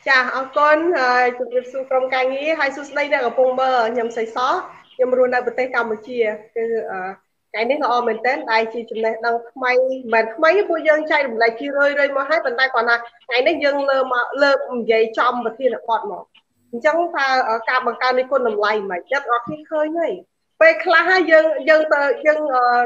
Chà, con chụp việc su trong cái nghĩ hai su đây đang ở vùng bờ nhầm xây xó nhầm luôn đang bật tay Campuchia cái này họ mình tên đại chỉ chụp này đang may mà mấy bộ dân trai đùm lại chi rơi mà hai bàn tay còn là ngày nay dân lơ mà lơ dậy trong và thiên là còn mà chẳng pha ở cam bằng cam đi con nằm lầy mà chắc ở khi khơi này về khá dân dân dân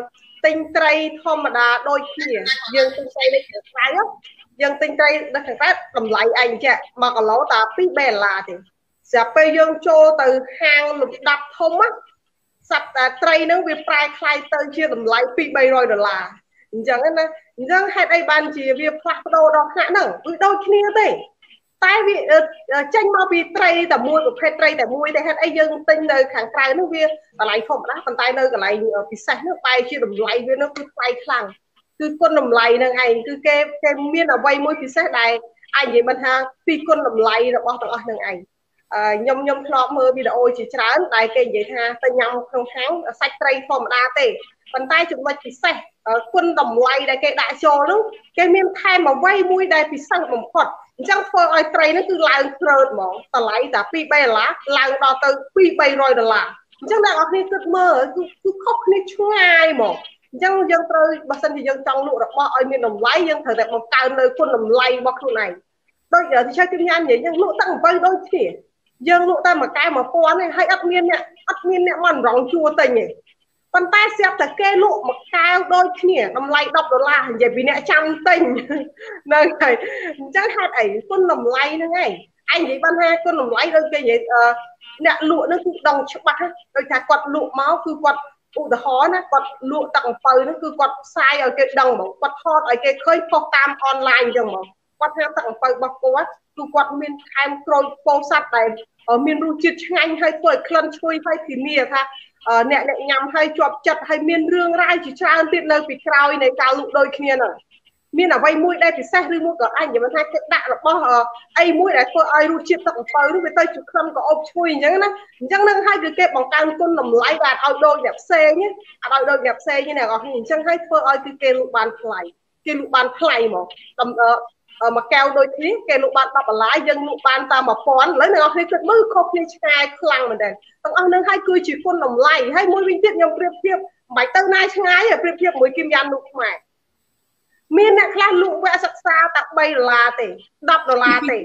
tinh tray thom mà đã đôi kia dân tinh tray đây cái á dân tinh tây đã thành phát cầm lại anh chứ mà còn lỗ ta pi bè là thì sẽ bây dân cho từ hang lục đập thông á sạch tây nó bị prai khai tới chia cầm lại pi bay rồi là chẳng nên chẳng hết đây ban chỉ việc phát đồ đó khả năng đôi khi thế tại vì tranh mau bị tâyแต่มวยกับเพชรแต่มวยแต่hết ai dân tinh nơi kháng trai nó việc lại không đó bàn tay nơi cái lại bị sạch nước bay chia cầm lại với nó cứ bay khăngคือคนลำไรนั่งไงคือแกมีนเอาไว้มวยพิเศษใดไอ้ยังมันฮะปีคนลำไรเราบอกต่างนั่งไงยมคลอมมือวิดีโอจีช้าได้แกยังฮะแต่ยำครั้งครั้งใส่ไตรฟอร์มดาเต้ปันใต้จุดว่าพิเศษคนลำไรได้แกได้โชว์นู้แกมีนไทยมาไว้มวยได้พิเศษมันพอดจังเฟอร์ไอไตรนั่นคือลายเกิดหมอแต่ไหลแต่ปีใบละลายดอเตอร์ปีใบรอยดอลลาร์จังได้ออกนี่คือเมื่อคือคบนี่ช่วยหมอdân dân tôi bác sinh thì dân trong lụa được bao ai miền đồng lái dân thời đẹp một cao nơi quân đồng lay bao khu này đôi giờ thì chơi kinh nhanh vậy nhưng lụa tăng vây đôi chỉ dân lụa ta mà cái mà phó này hay ấp miên nè mòn rong chua tình nhỉ con tay xếp là kê lụa một cao đôi kia đồng lay đọc đó là vậy vì nè trăm tình nơi này chắc hạt ấy quân đồng lay nữa này anh vậy ban hai quân đồng lay đôi kia vậy nè lụa nó cũng đồng chụp bạc đôi thà quạt lụa máu cứ quạtอุตหะนะกดลวกตังเปิลนั่นคือกดทรายเอาเกดังบอกกดทอดเอาเกเคยพอตามออนไลน์จังบอกกดห้ามตังเปิลบอกว่าคือกดมีนไทม์โกรธโปรสัตแต่มีนรูจิตง่ายให้เปิดเคลื่อนช่วยให้ทีนี้ค่ะเนี่ยยำให้จบจัดให้มีนเรื่องรายจิตชาติดเลยปิดคราวในการลุกโดยเคียนมีนเอาไว้มุ้ยได้ปิดแซ่หรือมุ้ยก็อันอย่ามันให้เกิดด่าหรอกบ่ไอ้มุ้ยได้เปิดไอ้รูจิตตังเปิลนี่ไปเตยจุดคำก็อบช่วยอย่างนั้นยังนั่งให้คือเก็บของการต้นหน่อไม้แบบเอาโดนแบบเซ่เนี่ยเอาโดนแบบเซ่เนี่ยก็เห็นช่างให้เพื่อเอาคือเกลูกบานไพลหมอตำมาแก้วโดยที่เกลูกบานตับอะไรยังลูกบานตามมาฟ้อนแล้วเนี่ยเอาให้เกิดมือครบเนี่ยชายคลังเหมือนเดิมต้องเอานั่งให้คือจีคนหน่อไม้ให้มวยวิ่งเทียบยังเปรียบเทียบใบเต้านายชายเปรียบเทียบมวยกิมยันลูกใหม่มีนักคลาลูกแวะศึกษาตักใบลาเต$10เต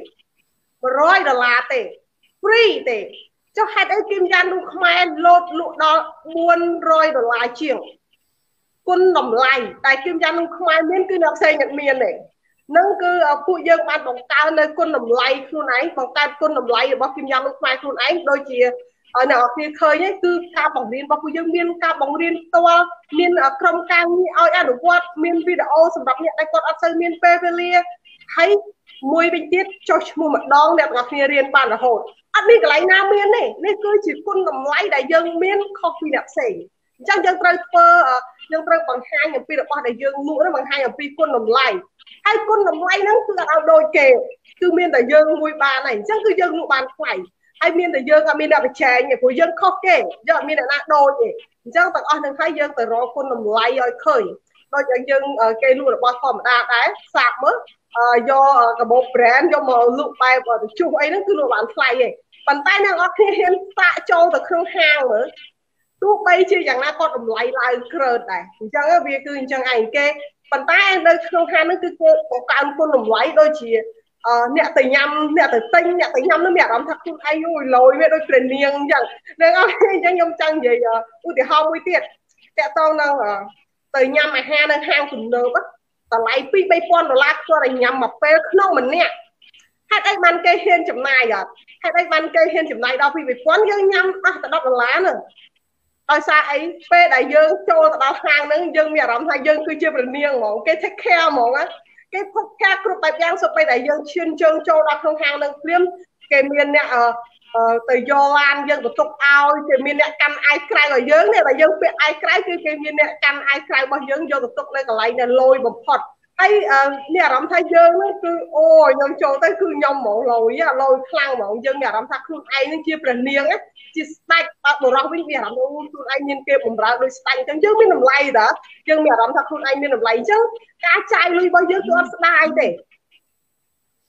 $100เตฟรีเตเจ้าให้ได้กินยันลูกแม่ลดลูกดอก$400เชียงคุณหน่อมไล่แต่กินยันลูกแม่เมียนคือนักเซนเมียนเลยนั่นคือผู้ยังมาบอกการในคุณหน่อมไล่คุณไหนบอกการคุณหน่อมไล่บอกกินยันลูกแม่คุณไหนโดยเฉพาะเนี่ยที่เคยเนี่ยคือการบังเรียนบอกผู้ยังเมียนการบังเรียนตัวเมียนโครงการนี้เอาอนุวัตเมียนวิดีโอสำหรับเนี่ยในกฎอักษรเมียนเปเปเรียให้มวยเป็นจิตโจชมูมัดดองเนี่ยกับเรียนปานละโหดอันนี้ก็ไหลน้ำเมียนนี่คือจีคุณหน่อมไล่ได้ยังเมียนคอฟีนับเสียจังยังเติร์เฟอร์ยังเติร์บางห้างอย่างปีละป้าได้ยังมู่แล้วบางห้างอย่างปีคุณหน่อมไล่ให้คุณหน่อมไล่นั่นคือเอาโดยเกลคือเมียนแต่ยังมวยบานไหนจังคือยังลูกบานไข่ไอ้เมียนแต่ยังเมียนแต่แชร์เนี่ยผู้ยังคอเกลยังเมียนแต่หน้าโดยเนี่ยจังแต่อันนึงให้ยังแต่รอคุณหน่อมไล่เอาเคยโดยยังเกลลูกบอลฟอร์มดาได้สามมื้อกับโบแบรนด์ยอมาลูกไปว่าชูไอ้นั่นคือลูกบานไข่เองปันใต้นั่งออกเห็นตาโจแต่เครื่องห้างเหรอทุกใบชื่ออย่างนั้นก็ดมไหลลายเกิดได้จังก็เบียคือจังไงเกปันใต้โดยเครื่องห้างนั่นคือการคนดมไหลโดยเฉพาะเนี่ยแต่ยำเนี่ยแต่ติ้งเนี่ยแต่ยำนั่นเนี่ยเราทักคุณอายุลอยไม่โดยเปลี่ยนเนียงอย่างนั่นก็ยังยำจังvậyอุ้ยเดี๋ยวห้องไม่เตี้ยแต่ตอนนั้นแต่ยำมาห้างนั่งห้างสุดเนิบแต่ไหลปีใบปอนดอลลาร์ก็ได้ยำมาเป๊ะน้องมันเนี่ยให้ได้มันเกยเฮียนจำนายให้ได้มันเกยเฮียนจำนายดาวปีใบปอนยังยำแต่$10น่ะโดยซาไอ้เป้ได้ยังโจแต่ดาวห้างนั้นยังมีอารมณ์ให้ยังคือเชื่อเป็นเนียงหมองเกยเทคแคร์หมองอ่ะเกยพกแค่กรุ๊ปแบบยังสุดไปได้ยังเชื่อเชิงโจดาวห้างนั้นเลี้ยมเกยเมียนเนี่ยแต่โยลานยังตกเอาเกยเมียนเนี่ยกันไอ้ใครก็ยังเนี่ยแต่ยังเป็นไอ้ใครคือเกยเมียนเนี่ยกันไอ้ใครบางยังโยตกในกับไรเนี่ยลอยแบบพอดไอ้เนี่ยรำไทยยังนั่นคือโอ้ยยังโจแต่คือยำหมองลอยอะลอยคลั่งหมองยังเนี่ยรำทักคุณไอ้นั่นเชี่ยเป็นเนียงอะจิสไตล์ปะบุรักวิ่งเนี่ยรำนู่นคุณไอ้ยินเก็บผมรักโดยสไตล์จังยังไม่หนุ่มไล่เด้อยังเนี่ยรำทักคุณไอ้ไม่หนุ่มไล่จังกาใจลุยบางยังตัวสไตล์เด้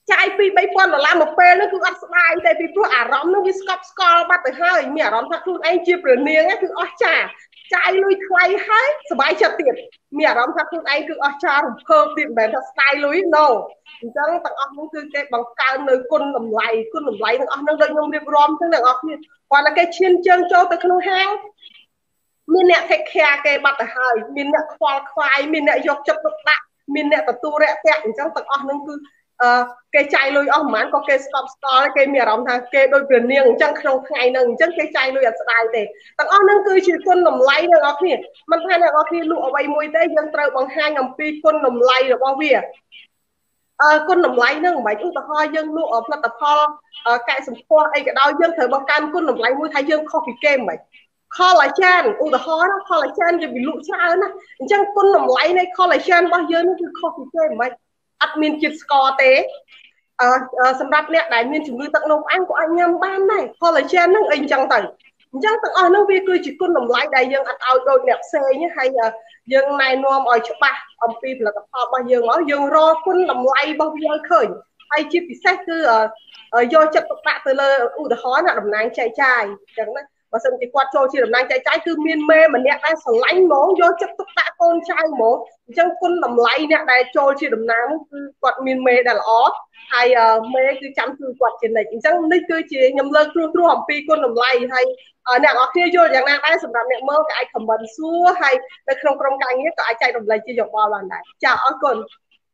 ចាយពី$3000មកពេលនោះគឺអត់ស្ដាយទេពីព្រោះអារម្មណ៍នោះវាស្កប់ស្កល់បាត់ទៅហើយមានអារម្មណ៍ថាខ្លួនឯងជាព្រះនាងគឺអស្ចារ្យចាយលុយថ្លៃហើយសบายចិត្តទៀតមានអារម្មណ៍ថាខ្លួនឯងគឺអស្ចារ្យរំភើបទៀតមិនមែនថាស្ដាយលុយ no អញ្ចឹងទាំងអស់នោះគឺគេបង្កើននៅគុណតម្លៃទាំងអស់នោះដូចខ្ញុំរៀបរាប់ទាំងអស់គ្នាគាត់តែគេឈានជើងចូលទៅក្នុងហាងមានអ្នក take care គេបាត់ទៅហើយមានអ្នកខ្វល់ខ្វាយមានអ្នកយកចិត្តទុកដាក់មានអ្នកទទួលរាក់ទាក់អញ្ចឹងទាំងអស់នោះគឺគេចាយលុយអស់ប្រហែលក៏គេស្កប់ស្កល់គេមានអារម្មណ៍ថាគេដូចព្រះនាងអញ្ចឹងក្នុងថ្ងៃហ្នឹងអញ្ចឹងគេចាយលុយអត់ស្ដាយទេទាំងអស់ហ្នឹងគឺជាគុណតម្លៃអ្នកនរគ្នាមិនថាអ្នកនរគ្នាលក់អ្វីមួយទេយើងត្រូវបង្ហាញអំពីគុណតម្លៃរបស់វាគុណតម្លៃហ្នឹងមិនបាច់ឧទាហរណ៍យើងលក់ផលិតផលកែសម្ផស្សអីក៏ដោយយើងត្រូវបង្កើនគុណតម្លៃមួយថាយើងខុសពីគេមិនបាច់ collagen ឧទាហរណ៍ណា collagen យើងពីលក់ច្រើនណាអញ្ចឹងគុណតម្លៃនៃ collagen របស់យើងនេះគឺខុសពីគេមិនបាច់អត់មានជាតិស្ករទេសម្រាប់អ្នកដែលមានជំងឺទឹកនោមផ្អែមក៏អាចញ៉ាំបានដែរ collagen ហ្នឹងអីអញ្ចឹងទៅអញ្ចឹងទាំងអស់ហ្នឹងវាគឺជាគុណតម្លៃដែលយើងអត់ឲ្យដូចអ្នកផ្សេងហើយយើងណែនាំឲ្យច្បាស់អំពីផលិតផលរបស់យើងមកយើងរកគុណតម្លៃរបស់វាឲ្យឃើញហើយជាពិសេសគឺយកចិត្តទុកដាក់ទៅលើឧទាហរណ៍ណាតំណាងចែកចាយអញ្ចឹងណាបើសិនជាគាត់ចូលជាតំណាងចែកចាយគឺមានមេម្នាក់ដែលស្រឡាញ់ហ្មងយកចិត្តទុកដាក់កូនចៅហ្មងអញ្ចឹងគុណតម្លៃអ្នកដែលចូលជាតំណាងគឺគាត់មានមេដែលល្អហើយមេគឺចាំជួយគាត់ជានិច្ចអញ្ចឹងនេះគឺជាខ្ញុំលើកព្រោះអំពីគុណតម្លៃហើយអ្នកនរគ្នាយល់យ៉ាងណាដែរសម្រាប់អ្នកមើលក៏អាច comment សួរហើយនៅក្នុងក្រុមការងារក៏អាចចែករំលែកជាយោបល់បានដែរចាអរគុណ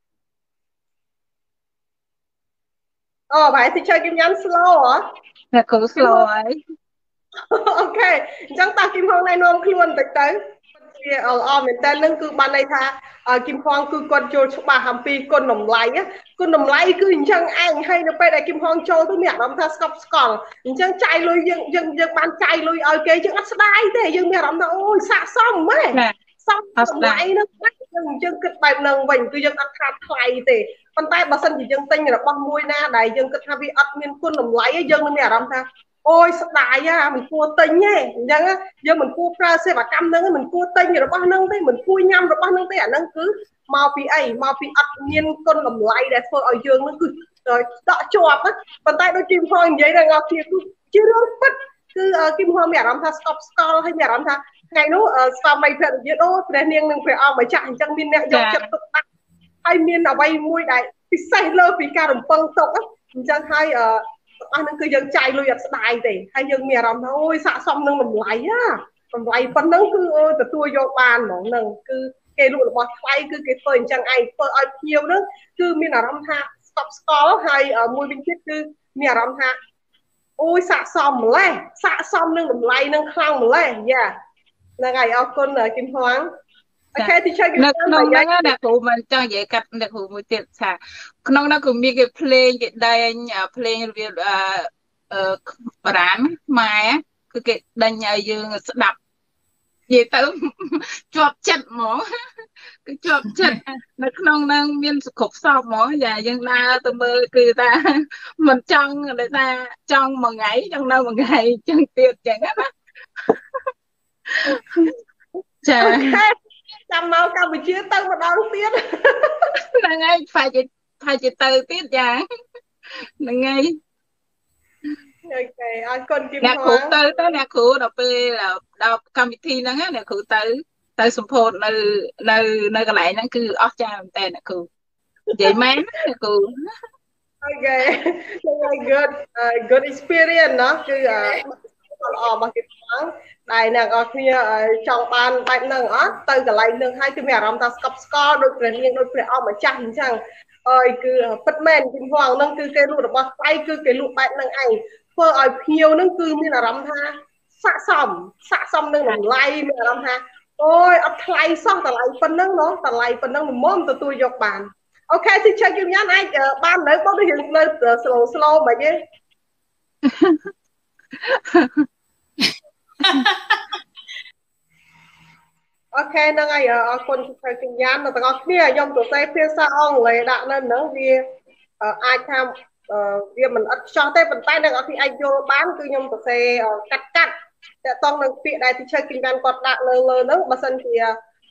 អូបែរទីជួយខ្ញុំញ៉ាំ slow ហ៎អ្នកគ្រូ slow ហើយអូខេអញ្ចឹងតើគឹមហងណែនាំខ្លួនបន្តិចទៅជាល្អមែនតើនឹងគឺបានន័យថាគឹមហងគឺគាត់យល់ច្បាស់អំពីគុណតម្លៃគុណតម្លៃគឺអញ្ចឹងឯងហើយនៅពេលដែលគឹមហងចូលទៅមានអារម្មណ៍ថាស្កប់ស្កល់អញ្ចឹងចាយលុយយើងបានចាយលុយឲ្យគេយើងអត់ស្ដាយទេយើងមានអារម្មណ៍ថាអូយស័កសមហ្មងសមតម្លៃនឹងយើងគិតបែបហ្នឹងវិញគឺយើងអត់ខាតថ្លៃទេប៉ុន្តែបើសិនជាយើងទិញរបស់មួយណាដែលយើងគិតថាវាអត់មានគុណតម្លៃយើងនឹងមានអារម្មណ៍ថាអូយស្ដាយមិនគួរទិញទេអញ្ចឹងយើងមិនគួរប្រើសេវាកម្មហ្នឹងមិនគួរទិញរបស់ហ្នឹងទេមិនគួរញ៉ាំរបស់ហ្នឹងទេអាហ្នឹងគឺមកពីអីមកពីអត់មានគុណតម្លៃដែលធ្វើឲ្យយើងហ្នឹងគឺដកជាប់ប៉ុន្តែដូចគឹមហងនិយាយដល់អ្នកគឺជារឿងពិតគឺគឹមហងមានអារម្មណ៍ថាស្កប់ស្កល់ហើយមានអារម្មណ៍ថាថ្ងៃនោះស្វាមីភរិយាអូព្រះនាងនិងព្រះអង្គម្ចាស់អញ្ចឹងមានអ្នកយកចិត្តទុកដាក់ហើយមានអ្វីមួយដែលពិសេសលើពីការរំពឹងទុកអញ្ចឹងហើយអស់ហ្នឹងគឺយើងចាយលុយអត់ស្ដាយទេហើយយើងមានអារម្មណ៍ថាអូយស័កសមនឹងតម្លៃតម្លៃប៉ុណ្ណឹងគឺទទួលយកបានហ្មងហ្នឹងគឺគេលក់របស់ថ្លៃគឺគេធ្វើអញ្ចឹងឯងធ្វើឲ្យភ្ញៀវហ្នឹងគឺមានអារម្មណ៍ថាស្កប់ស្កល់ហើយមួយវិញទៀតគឺមានអារម្មណ៍ថាអូយស័កសមម្លេះស័កសមនឹងតម្លៃនឹងខ្លាំងម្លេះយ៉ាហ្នឹងហើយអរគុណគឹមហងអូខេទីជួយនៅក្នុងហ្នឹងអ្នកគ្រូមិនចង់និយាយកាត់អ្នកគ្រូមួយទៀតថាក្នុងហ្នឹងគឺមានគេភ្លេងគេដែងភ្លេងរបៀបបារាំងខ្មែរគឺគេដេញឲ្យយើងស្ដាប់និយាយទៅជាប់ចិត្តហ្មងគឺជាប់ចិត្តនៅក្នុងហ្នឹងមានសុខសោកហ្មងយ៉ាយើងដើរទៅមើលគឺថាមិនចង់ថាចង់មួយថ្ងៃចង់នៅមួយថ្ងៃចឹងទៀតចឹងណាចាចាំមកកម្ពុជាទៅម្ដងទៀតហ្នឹងហើយផ្សាយទៅទៀតចាហ្នឹងហើយអូខេអរគុណគឹមហងអ្នកគ្រូទៅអ្នកគ្រូដល់ពេលដល់កម្មវិធីហ្នឹងអ្នកគ្រូទៅសម្ពោធនៅកន្លែងហ្នឹងគឺអស្ចារ្យមែនតើអ្នកគ្រូនិយាយមែនអ្នកគ្រូអូខេហ្នឹងហើយ good experience ណាគឺល្អរបស់គឹមហងដែលអ្នកនរគ្នាចង់បានបែបហ្នឹងអត់ទៅកន្លែងហ្នឹងហើយគឺមានអារម្មណ៍ថាស្កប់ស្កល់ដូចព្រះនាងដូចព្រះអង្គម្ចាស់អញ្ចឹងហើយគឺពិតមែនគឹមហងហ្នឹងគឺគេលក់របស់ថ្លៃគឺគេលក់បែបហ្នឹងឯងធ្វើឲ្យភ្ញៀវហ្នឹងគឺមានអារម្មណ៍ថាស័កសមនឹងតម្លៃមានអារម្មណ៍ថាអូយអត់ថ្លៃសោះតម្លៃប៉ុណ្ណឹងណោះតម្លៃប៉ុណ្ណឹងល្មមទទួលយកបានអូខេទីឆេកគឹមញ៉ាំអាចបាននៅបងទៅរឿងនៅ slow មិនទេអូខេហ្នឹងហើយអរគុណជួយគញ្ញាណដល់ទាំងអស់គ្នាខ្ញុំសរសេរភាសាអង់គ្លេសដាក់នៅហ្នឹងវាអាចថាវាមិនអត់ខ្ចោះទេប៉ុន្តែអ្នកនរគ្នាអាចយល់បានគឺខ្ញុំសរសេរកាត់តកតងនឹងពាក្យដែលទីជួយគញ្ញាណគាត់ដាក់លើហ្នឹងបើសិនជា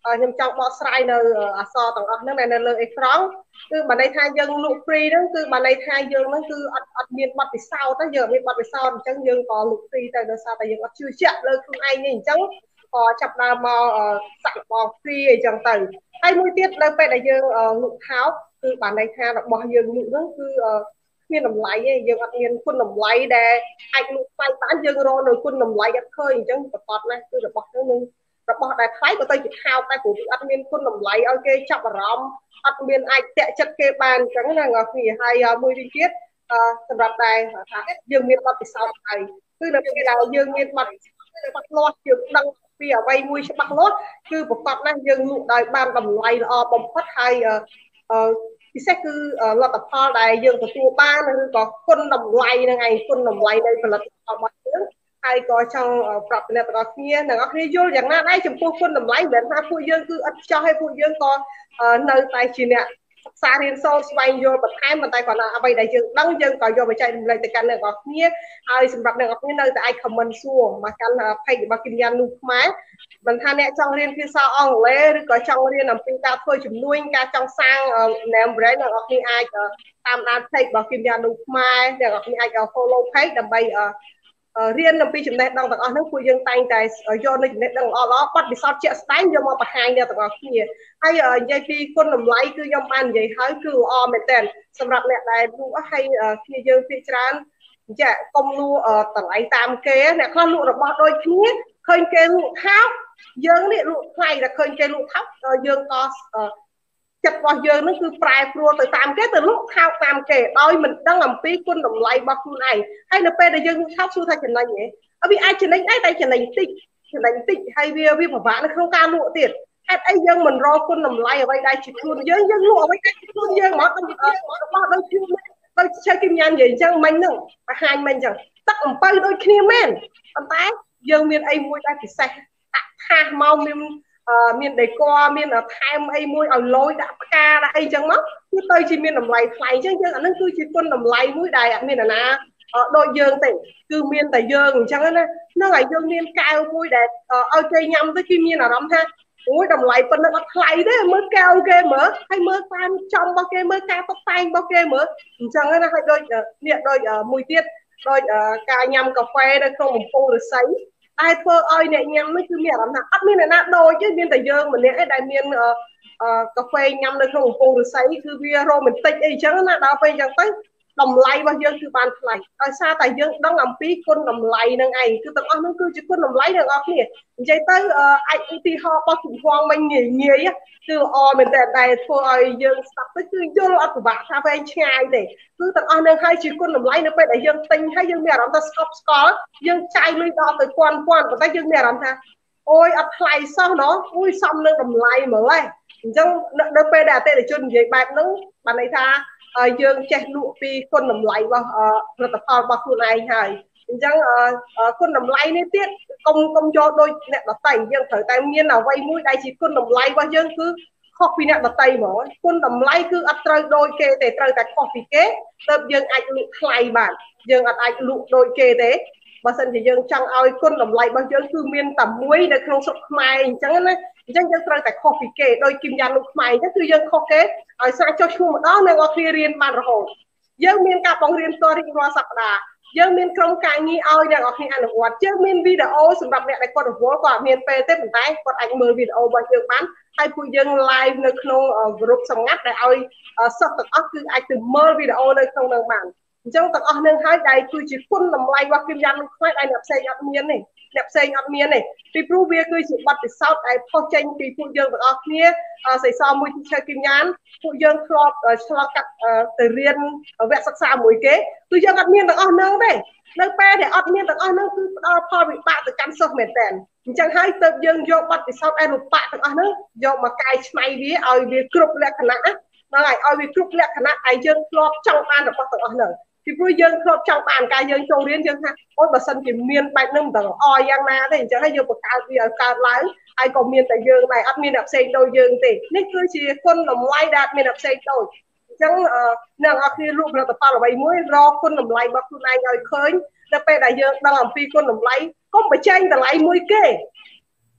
ខ្ញុំចង់បកស្រាយនៅអក្សរទាំងអស់ហ្នឹងនៅលើអេក្រង់គឺបើន័យថាយើងលក់ free ហ្នឹងគឺបើន័យថាយើងហ្នឹងគឺអត់មានបទពិសោធន៍ទេយើងអត់មានបទពិសោធន៍អញ្ចឹងយើងក៏លក់ free ទៅដោយសារតែយើងអត់ជឿជាក់លើខ្លួនឯងនេះអញ្ចឹងក៏ចាប់ដើមមកសាក់បង free អីចឹងទៅហើយមួយទៀតនៅពេលដែលយើងលក់ថោកគឺបើន័យថារបស់យើងលក់ហ្នឹងគឺមានតម្លៃទេយើងអត់មានគុណតម្លៃដែលអាចលក់ថ្លៃបានយើងរកនៅគុណតម្លៃអត់ឃើញអញ្ចឹងប្រកបណាស់គឺរបស់ហ្នឹងនឹងរបស់ដែលថ្លៃក៏ទៅជាថោកតែព្រោះវាអត់មានគុណតម្លៃឲ្យគេចាប់អារម្មណ៍អត់មានអាចតាក់ចិត្តគេបានអញ្ចឹងណាអ្នកគ្នាហើយមួយវិញទៀតសម្រាប់តែថាយើងមានបទពិសោធន៍ហើយគឺនៅពេលដែលយើងមានបទពិសោធន៍ច្បាស់លាស់យើងដឹងពីអ្វីមួយច្បាស់លាស់គឺប្រកបណាស់យើងលក់ដោយបានតម្លៃល្អបំផុតហើយពិសេសគឺលទ្ធផលដែលយើងទទួលបានឬក៏គុណតម្លៃនឹងឯងគុណតម្លៃនៃផលិតផលរបស់យើងហើយក៏ចង់ប្រាប់អ្នកទាំងអស់គ្នាអ្នកទាំងអស់គ្នាយល់យ៉ាងណាដែរចំពោះគុណតម្លៃមិនមែនថាពួកយើងគឺអត់ចោះឲ្យពួកយើងក៏នៅតែជាអ្នកសិក្សារៀនសូត្រស្វែងយល់បន្ថែមប៉ុន្តែគ្រាន់តែអ្វីដែលយើងដឹងយើងក៏យកមកចែករំលែកទៅកាន់អ្នកទាំងអស់គ្នាហើយសម្រាប់អ្នកទាំងអស់គ្នានៅតែអាច comment សួរមកកាន់ page របស់គិមយ៉ាននូខ្មែរមិនថាអ្នកចង់រៀនភាសាអង់គ្លេសឬក៏ចង់រៀនអំពីការធ្វើជំនួញការចង់សាង name brand អ្នកទាំងអស់គ្នាអាចតាមដាន page របស់គិមយ៉ាននូខ្មែរអ្នកទាំងអស់គ្នាអាច follow page ដើម្បីរៀនអំពីចំណេះដឹងទាំងអស់ហ្នឹងពួកយើងតែងតែយកនៅចំណេះដឹងល្អៗបទពិសោធន៍ជាក់ស្ដែងយកមកបង្ហាញអ្នកទាំងអស់គ្នាហើយនិយាយពីគុណតម្លៃគឺខ្ញុំបាននិយាយហើយគឺល្អមែនតើសម្រាប់អ្នកដែលលក់ហើយគ្នាយើងភាគច្រើនចាកុំលក់តម្លៃតាមគេអ្នកខ្លះលក់របស់ដូចគ្នាឃើញគេលក់ថោកយើងនេះលក់ថ្លៃតែឃើញគេលក់ថោកយើងក៏ចិត្តរបស់យើងនឹងគឺប្រែប្រួលទៅតាមគេទៅលក់ថោកតាមគេដោយមិនដឹងអំពីគុណតម្លៃរបស់ខ្លួនឯងហើយនៅពេលដែលយើងលក់ថោកសួរថាចំណេញទេវាអាចចំណេញដែរតែចំណេញតិចហើយវាពិបាកនៅក្នុងការលក់ទៀតហេតុអីយើងមិនរកគុណតម្លៃអ្វីដែលជាខ្លួនយើងលក់អ្វីដែលជាខ្លួនយើងមកទៅរបស់ដូចគ្នាដូចជើគីមញ៉ាំនិយាយអញ្ចឹងមិញហ្នឹងបង្ហាញមិញអញ្ចឹងទឹកអំពៅដូចគ្នាមែនប៉ុន្តែយើងមានអីមួយដែលពិសេសដាក់ថាសមកមានដេកមានថែមអីមួយឲ្យលយដាក់ផ្កាដាក់អីចឹងមកគឺទៅជាមានតម្លៃថ្លៃអញ្ចឹងយើងអានឹងគឺជាគុណតម្លៃមួយដែលអត់មានណាដូចយើងទេគឺមានតែយើងអញ្ចឹងណាហ្នឹងហើយយើងមានកែវមួយដែលឲ្យគេញ៉ាំទៅគេមានអារម្មណ៍ថាអូយតម្លៃប៉ុណ្ណឹងអត់ថ្លៃទេមើលកែវគេមើលហើយមើលតាមចំរបស់គេមើលការតុបតែងរបស់គេមើលអញ្ចឹងណាហើយដូចនេះដូចមួយទៀតដូចការញ៉ាំកាហ្វេនៅក្នុងបំពង់ឫស្សីតែធ្វើឲ្យអ្នកញ៉ាំនេះគឺមានអារម្មណ៍ថាអត់មានអ្នកណាដូចទេមានតែយើងម្នាក់ឯងដែលមានកាហ្វេញ៉ាំនៅក្នុងបំពង់ឫស្សីគឺវារ៉ូមែនទិកអីចឹងណាដល់ពេលអញ្ចឹងទៅតម្លៃរបស់យើងគឺបានថ្លៃដោយសារតែយើងដឹងអំពីគុណតម្លៃនឹងឯងគឺទាំងអស់នោះគឺជាគុណតម្លៃទាំងអស់គ្នានិយាយទៅអាចឧទាហរណ៍របស់ជំហងមិញងាយគឺល្អមែនតើតែធ្វើឲ្យយើងស្ដាប់ទៅគឺយល់អត់ពិបាកថាវែងឆ្ងាយទេគឺទាំងអស់នឹងហើយជាគុណតម្លៃនៅពេលដែលយើងទិញហើយយើងមានអារម្មណ៍ថាស្កប់ស្កល់យើងចាយលុយដល់ទៅពាន់ប៉ុន្តែយើងមានអារម្មណ៍ថាអូយអត់ថ្លៃសោះណោះអូយសមនឹងតម្លៃមើលហ៎អញ្ចឹងនៅពេលដែលអតិថិជននិយាយបែបហ្នឹងបានន័យថាយើងចេះលក់ពីគុណតម្លៃរបស់ផលិតផលរបស់ខ្លួនឯងហើយអញ្ចឹងគុណតម្លៃនេះទៀតកុំយកដូចអ្នកដទៃយើងត្រូវតែមានអ្វីមួយដែលជាគុណតម្លៃរបស់យើងគឺខុសពីអ្នកដទៃហ្មងគុណតម្លៃគឺអត់ត្រូវដូចគេទេត្រូវតែខុសពីគេទើបយើងអាចលក់ថ្លៃបានយើងអត់អាចលក់ដូចគេទេបើសិនជាយើងចង់ឲ្យគុណតម្លៃរបស់យើងគឺមានតែមួយនៅក្នុងស្រុកខ្មែរអញ្ចឹងណាអញ្ចឹងយើងត្រូវតែខុសពីគេដោយគីមយ៉ាននូខ្មែរអញ្ចឹងគឺយើងខុសគេឲ្យសារចុះឈ្មោះម្ដងនៅអត់គ្នារៀនបានរហូតយើងមានការបង្រៀនផ្ទាល់រៀងរាល់សប្តាហ៍យើងមានក្រុមការងារឲ្យអ្នកនរគ្នាអនុវត្តយើងមានវីដេអូសម្រាប់អ្នកដែលគាត់រវល់គាត់អត់មានពេលទេប៉ុន្តែគាត់អាចមើលវីដេអូរបស់យើងបានហើយពួកយើង live នៅក្នុង group សម្ងាត់ដែលឲ្យសិស្សទាំងអស់គឺអាចទៅមើលវីដេអូនៅក្នុងនោះបានអញ្ចឹងទាំងអស់នឹងហើយដែលគឺជាគុណតម្លៃរបស់គីមយ៉ាននូខ្មែរដែលអ្នកផ្សេងអត់មានទេអ្នកផ្សេងអត់មានទេពីព្រោះវាគឺជាបទពិសោធន៍ដែលផុសចេញពីពួកយើងទាំងអស់គ្នាសៃសមួយទីឆើគីមយ៉ានពួកយើងធ្លាប់ឆ្លងកាត់ទៅរៀនវគ្គសិក្សាមួយគេគឺយើងអត់មានទាំងអស់ហ្នឹងទេនៅពេលដែលអត់មានទាំងអស់ហ្នឹងគឺផ្ដល់ផលវិបាកទៅកាន់សិស្សមែនតើអញ្ចឹងហើយទើបយើងយកបទពិសោធន៍ឯរូបៈទាំងអស់ហ្នឹងយកមកកែច្នៃវាឲ្យវាគ្រប់លក្ខណៈហ្នឹងហើយឲ្យវាគ្រប់លក្ខណៈដែលយើងធ្លាប់ចង់បានរបស់ទាំងអស់ហ្នឹងពីព្រោះយើងធ្លាប់ចង់បានការយើងចូលរៀនយើងថាអូយបើសិនជាមានបែបហ្នឹងមិនដឹងអយ៉ាងណាទេអញ្ចឹងហើយយើងបង្កើតវាឲ្យកើតឡើងហើយក៏មានតែយើងដែរអត់មានអ្នកផ្សេងដូចយើងទេនេះគឺជាគុណតម្លៃដែលអត់មានអ្នកផ្សេងដូចអញ្ចឹងអ្នកនរគ្នាលក់ផលិតផលអ្វីមួយរកគុណតម្លៃរបស់ខ្លួនឯងឲ្យឃើញដល់ពេលដែលយើងដឹងអំពីគុណតម្លៃកុំបញ្ចេញតម្លៃមួយគេ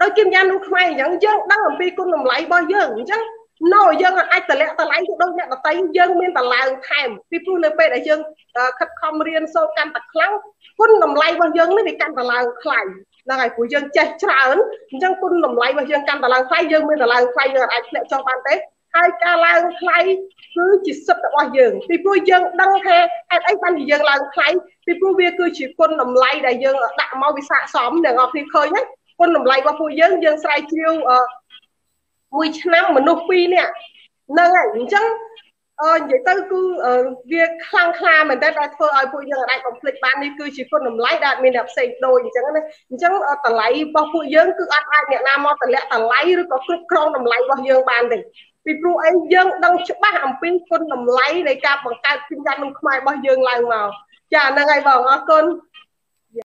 ដោយគៀមយ៉ាងនោះខ្មែរអញ្ចឹងយើងដឹងអំពីគុណតម្លៃរបស់យើងអញ្ចឹងនៅយើងអាចតម្លាក់តម្លៃទៅដូចអ្នកដទៃយើងមានតម្លើងថែមពីព្រោះនៅពេលដែលយើងខិតខំរៀនសូត្រកាន់តែខ្លាំងគុណតម្លៃរបស់យើងនេះវាកាន់តែឡើងថ្លៃហ្នឹងហើយព្រោះយើងចេះច្រើនអញ្ចឹងគុណតម្លៃរបស់យើងកាន់តែឡើងថ្លៃយើងមានតម្លើងថ្លៃយើងអាចធ្លាក់ចុះបានទេហើយការឡើងថ្លៃគឺជាសិទ្ធិរបស់យើងពីព្រោះយើងដឹងថាហេតុអីបានជាយើងឡើងថ្លៃពីព្រោះវាគឺជាគុណតម្លៃដែលយើងដាក់មកវាស័ក្តិសមអ្នកនរគ្នាឃើញហ្នឹងគុណតម្លៃរបស់ពួកយើងស្រាវជ្រាវមួយឆ្នាំមនុស្ស2នាក់ហ្នឹងហើយអញ្ចឹងនិយាយទៅគឺវាខ្លាំងក្លាមែនតើដែលធ្វើឲ្យពួកយើងអាចបំភ្លេចបាននេះគឺជាគុណតម្លៃដែលមានអ្នកផ្សេងដូចអញ្ចឹងណាអញ្ចឹងតម្លៃរបស់ពួកយើងគឺអត់អាចអ្នកណាមកតម្លាក់តម្លៃឬក៏គ្រប់គ្រងតម្លៃរបស់យើងបានទេពីព្រោះអីយើងដឹងច្បាស់អំពីគុណតម្លៃនៃការបង្កើតវិញ្ញាណក្នុងខ្មែររបស់យើងឡើងមកចាហ្នឹងហើយបងអរគុណ